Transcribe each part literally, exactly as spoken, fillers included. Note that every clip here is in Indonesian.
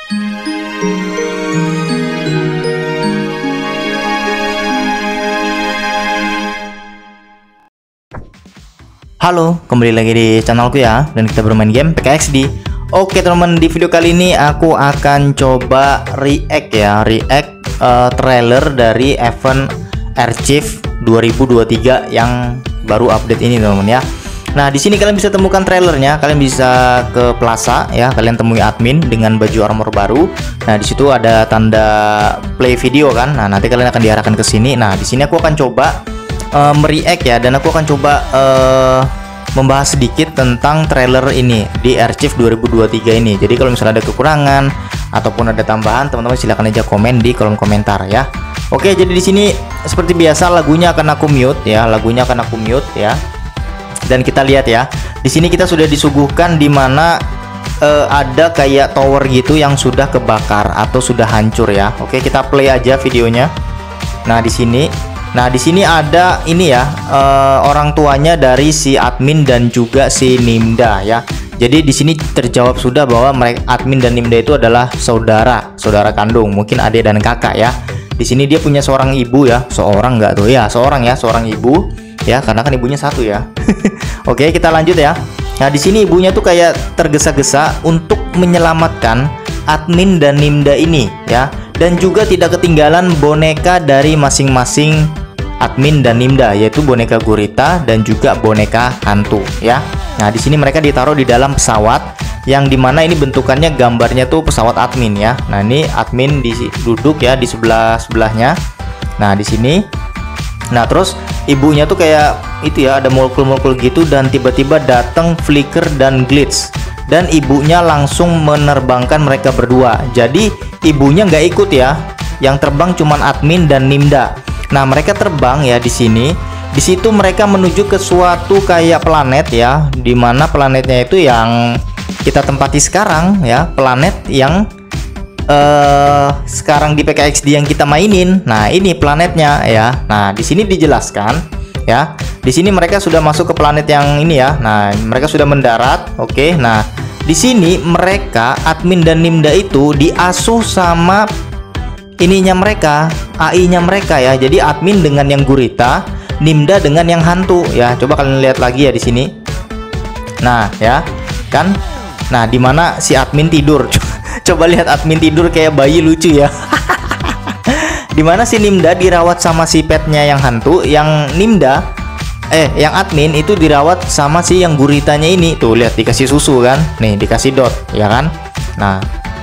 Halo, kembali lagi di channelku ya, dan kita bermain game P K X D. Oke teman-teman, di video kali ini aku akan coba react ya, react uh, trailer dari event Archive dua ribu dua puluh tiga yang baru update ini teman-teman ya. Nah, di sini kalian bisa temukan trailernya, kalian bisa ke Plaza ya, kalian temui admin dengan baju armor baru. Nah, di situ ada tanda play video kan. Nah, nanti kalian akan diarahkan ke sini. Nah, di sini aku akan coba uh, mereact ya, dan aku akan coba uh, membahas sedikit tentang trailer ini di Archive dua ribu dua puluh tiga ini. Jadi kalau misalnya ada kekurangan ataupun ada tambahan, teman-teman silahkan aja komen di kolom komentar ya. Oke, jadi di sini seperti biasa lagunya akan aku mute ya, lagunya akan aku mute ya. Dan kita lihat ya, di sini kita sudah disuguhkan di mana uh, ada kayak tower gitu yang sudah kebakar atau sudah hancur ya. Oke, kita play aja videonya. Nah, di sini Nah, di sini ada ini ya, uh, orang tuanya dari si admin dan juga si Nimda ya. Jadi di sini terjawab sudah bahwa mereka admin dan Nimda itu adalah saudara, saudara kandung, mungkin adik dan kakak ya. Di sini dia punya seorang ibu ya, seorang nggak tuh ya, seorang ya, seorang ibu ya, karena kan ibunya satu ya. Oke, kita lanjut ya. Nah, di sini ibunya tuh kayak tergesa-gesa untuk menyelamatkan admin dan Nimda ini ya. Dan juga tidak ketinggalan boneka dari masing-masing admin dan Nimda, yaitu boneka gurita dan juga boneka hantu ya. Nah, di sini mereka ditaruh di dalam pesawat yang dimana ini bentukannya gambarnya tuh pesawat admin ya. Nah, ini admin di duduk ya di sebelah sebelahnya. Nah, di sini. Nah, terus ibunya tuh kayak itu ya, ada molekul-molekul gitu, dan tiba-tiba datang Flicker dan Glitch. Dan ibunya langsung menerbangkan mereka berdua. Jadi ibunya nggak ikut ya, yang terbang cuman admin dan Nimda. Nah, mereka terbang ya di sini. Di situ mereka menuju ke suatu kayak planet ya, dimana planetnya itu yang kita tempati sekarang ya, planet yang uh, sekarang di P K X D yang kita mainin. Nah, ini planetnya ya. Nah, di sini dijelaskan ya. Di sini mereka sudah masuk ke planet yang ini ya. Nah, mereka sudah mendarat. Oke. Nah, di sini mereka admin dan Nimda itu diasuh sama ininya mereka, A I-nya mereka ya. Jadi admin dengan yang gurita, Nimda dengan yang hantu ya. Coba kalian lihat lagi ya di sini. Nah, ya. Kan? Nah, dimana si admin tidur. Coba lihat admin tidur kayak bayi, lucu ya. Dimana si Nimda dirawat sama si petnya yang hantu, yang Nimda eh yang admin itu dirawat sama si yang guritanya ini. Tuh lihat, dikasih susu kan, nih dikasih dot ya kan. Nah,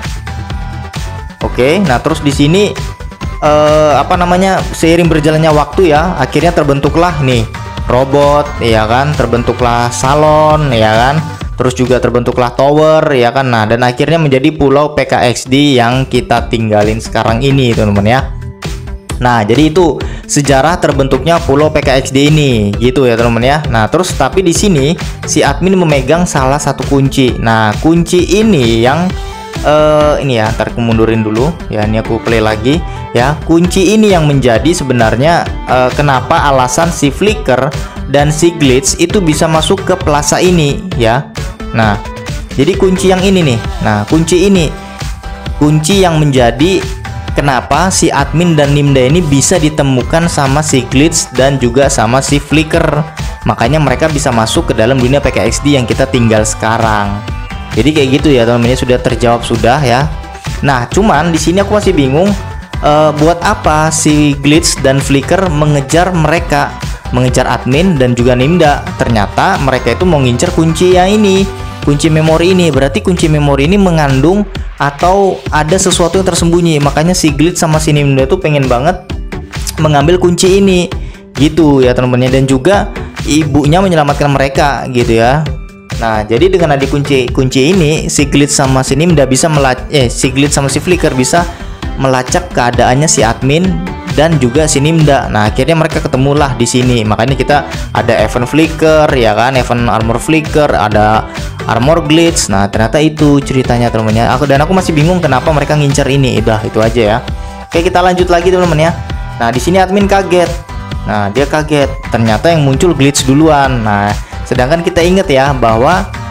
oke. Nah, terus di sini eh, apa namanya, seiring berjalannya waktu ya, akhirnya terbentuklah nih robot ya kan, terbentuklah salon ya kan, terus juga terbentuklah tower ya kan. Nah, dan akhirnya menjadi pulau P K X D yang kita tinggalin sekarang ini teman-teman ya. Nah, jadi itu sejarah terbentuknya pulau P K X D ini gitu ya teman-teman ya. Nah, terus tapi di sini si admin memegang salah satu kunci. Nah, kunci ini yang uh, ini ya, ntar aku mundurin dulu ya, ini aku play lagi ya. Kunci ini yang menjadi sebenarnya uh, kenapa alasan si Flicker dan si Glitch itu bisa masuk ke plaza ini ya. Nah, jadi kunci yang ini nih. Nah, kunci ini kunci yang menjadi kenapa si admin dan Nimda ini bisa ditemukan sama si Glitch dan juga sama si Flicker. Makanya mereka bisa masuk ke dalam dunia P K X D yang kita tinggal sekarang. Jadi kayak gitu ya teman-teman, sudah terjawab sudah ya. Nah, cuman di sini aku masih bingung uh, buat apa si Glitch dan Flicker mengejar mereka, mengejar admin dan juga Nimda. Ternyata mereka itu mau ngincer kunci yang ini, kunci memori ini. Berarti kunci memori ini mengandung atau ada sesuatu yang tersembunyi. Makanya si Glitch sama si Nimda tuh pengen banget mengambil kunci ini gitu ya teman-teman. Dan juga ibunya menyelamatkan mereka gitu ya. Nah, jadi dengan ada kunci kunci ini, si Glitch sama si Nimda bisa melacak eh si Glitch sama si Flicker bisa melacak keadaannya si admin dan juga si Nimda. Nah, akhirnya mereka ketemulah di sini. Makanya kita ada event Flicker ya kan, event armor Flicker, ada armor Glitch. Nah, ternyata itu ceritanya teman-teman ya. Aku dan aku masih bingung kenapa mereka ngincer ini. Udah, itu aja ya. Oke, kita lanjut lagi teman-teman ya. Nah, di sini admin kaget. Nah, dia kaget. Ternyata yang muncul Glitch duluan. Nah, sedangkan kita ingat ya bahwa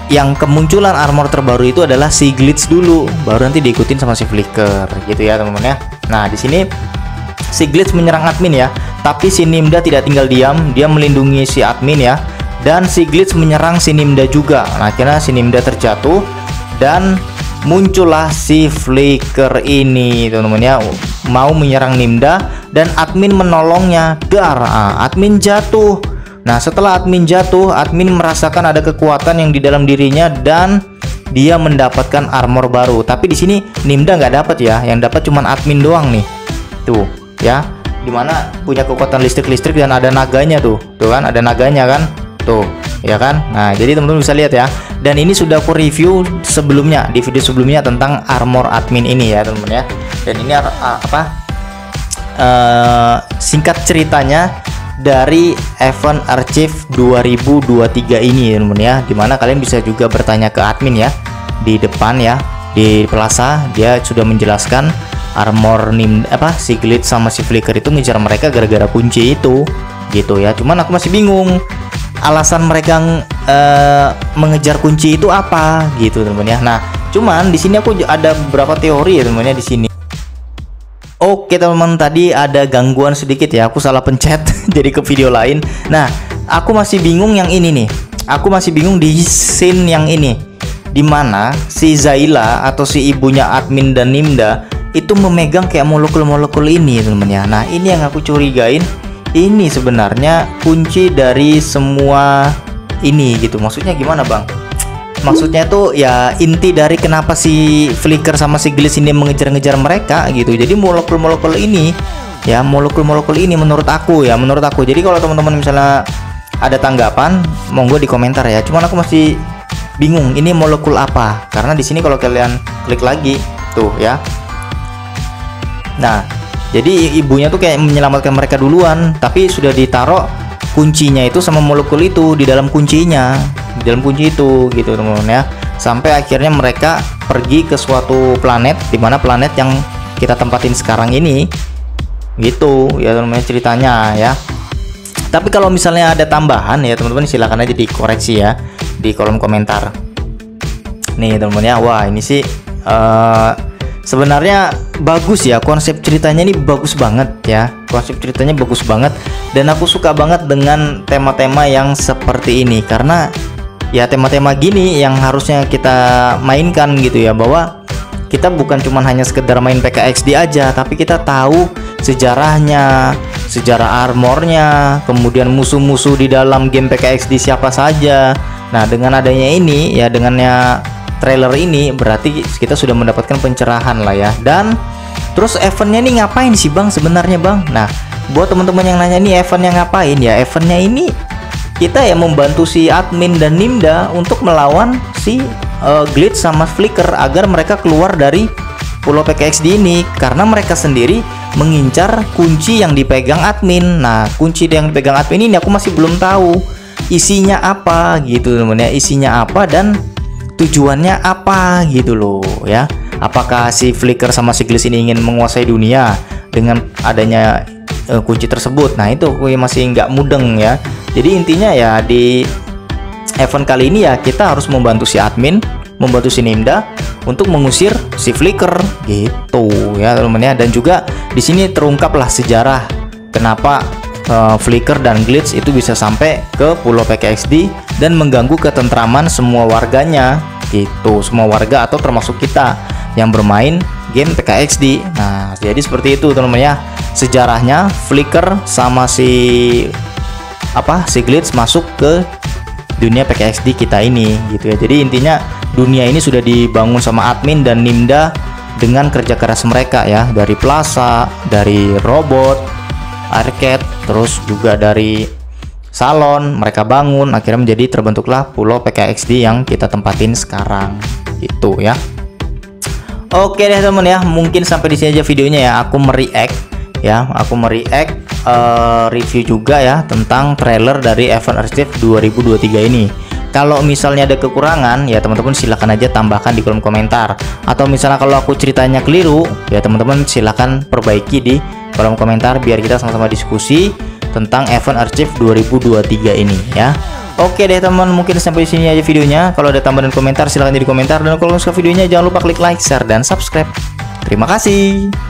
yang kemunculan armor terbaru itu adalah si Glitch dulu, baru nanti diikutin sama si Flicker gitu ya teman-teman ya. Nah di sini si Glitch menyerang admin ya, tapi si Nimda tidak tinggal diam, dia melindungi si admin ya, dan si Glitch menyerang si Nimda juga. Nah akhirnya si Nimda terjatuh dan muncullah si Flicker ini teman-teman ya, mau menyerang Nimda dan admin menolongnya. Dar, ah, admin jatuh. Nah setelah admin jatuh, admin merasakan ada kekuatan yang di dalam dirinya dan dia mendapatkan armor baru. Tapi di sini Nimda nggak dapat ya, yang dapat cuma admin doang nih. Tuh ya, dimana punya kekuatan listrik-listrik dan ada naganya tuh, tuh kan ada naganya kan, tuh ya kan. Nah jadi teman-teman bisa lihat ya. Dan ini sudah aku review sebelumnya di video sebelumnya tentang armor admin ini ya teman-teman ya. Dan ini apa? Uh, singkat ceritanya dari event Archive dua ribu dua puluh tiga ini teman-teman ya, dimana kalian bisa juga bertanya ke admin ya di depan ya, di plaza dia sudah menjelaskan armor nim apa si Glitch sama si Flicker itu ngejar mereka gara-gara kunci itu gitu ya. Cuman aku masih bingung alasan mereka uh, mengejar kunci itu apa gitu teman-teman ya. Nah cuman di sini aku ada beberapa teori ya teman-teman ya di sini. Oke teman-teman, tadi ada gangguan sedikit ya, aku salah pencet jadi ke video lain. Nah aku masih bingung yang ini nih, aku masih bingung di scene yang ini, dimana si Zayla atau si ibunya admin dan Nimda itu memegang kayak molekul-molekul ini teman-teman ya. Nah ini yang aku curigain, ini sebenarnya kunci dari semua ini gitu. Maksudnya gimana bang? Maksudnya tuh ya inti dari kenapa si Flicker sama si Glitch ini mengejar-ngejar mereka gitu. Jadi molekul-molekul ini ya, molekul-molekul ini menurut aku ya, menurut aku. Jadi kalau teman-teman misalnya ada tanggapan, monggo di komentar ya. Cuman aku masih bingung ini molekul apa, karena di sini kalau kalian klik lagi tuh ya. Nah, jadi ibunya tuh kayak menyelamatkan mereka duluan, tapi sudah ditaruh kuncinya itu sama molekul itu di dalam kuncinya, di dalam kunci itu gitu teman-teman ya. Sampai akhirnya mereka pergi ke suatu planet, dimana planet yang kita tempatin sekarang ini gitu ya teman-teman ceritanya ya. Tapi kalau misalnya ada tambahan ya teman-teman silahkan aja dikoreksi ya di kolom komentar nih teman-teman ya. Wah ini sih uh, sebenarnya bagus ya, konsep ceritanya ini bagus banget ya, konsep ceritanya bagus banget. Dan aku suka banget dengan tema-tema yang seperti ini, karena ya tema-tema gini yang harusnya kita mainkan gitu ya, bahwa kita bukan cuma hanya sekedar main P K X D aja, tapi kita tahu sejarahnya, sejarah armornya, kemudian musuh-musuh di dalam game P K X D siapa saja. Nah dengan adanya ini ya, dengannya trailer ini berarti kita sudah mendapatkan pencerahan lah ya. Dan terus eventnya ini ngapain sih bang sebenarnya bang? Nah buat teman-teman yang nanya nih eventnya ngapain ya, eventnya ini kita ya membantu si admin dan Nimda untuk melawan si uh, Glitch sama Flicker agar mereka keluar dari pulau P K X D ini, karena mereka sendiri mengincar kunci yang dipegang admin. Nah kunci yang dipegang admin ini aku masih belum tahu isinya apa gitu teman-teman ya, isinya apa dan tujuannya apa gitu loh ya. Apakah si Flicker sama si Glitch ini ingin menguasai dunia dengan adanya uh, kunci tersebut? Nah itu gue masih nggak mudeng ya. Jadi intinya ya di event kali ini ya kita harus membantu si admin, membantu si Nimda untuk mengusir si Flicker gitu ya teman-teman ya. Dan juga di sini terungkaplah sejarah kenapa uh, Flicker dan Glitch itu bisa sampai ke pulau P K X D dan mengganggu ketentraman semua warganya gitu, semua warga atau termasuk kita yang bermain game P K X D. Nah jadi seperti itu teman-teman ya sejarahnya Flicker sama si apa si Glitch masuk ke dunia P K X D kita ini gitu ya. Jadi intinya dunia ini sudah dibangun sama admin dan Nimda dengan kerja keras mereka ya, dari plaza, dari robot, arcade, terus juga dari salon mereka bangun, akhirnya menjadi terbentuklah pulau P K X D yang kita tempatin sekarang gitu ya. Oke deh teman ya, mungkin sampai di sini aja videonya ya. Aku mereact ya, aku mereact uh, review juga ya tentang trailer dari Event Archive dua ribu dua puluh tiga ini. Kalau misalnya ada kekurangan ya teman-teman silahkan aja tambahkan di kolom komentar, atau misalnya kalau aku ceritanya keliru ya teman-teman silahkan perbaiki di kolom komentar biar kita sama-sama diskusi tentang Event Archive dua ribu dua puluh tiga ini ya. Oke deh teman, mungkin sampai sini aja videonya. Kalau ada tambahan komentar silahkan jadi komentar, dan kalau suka videonya jangan lupa klik like, share, dan subscribe. Terima kasih.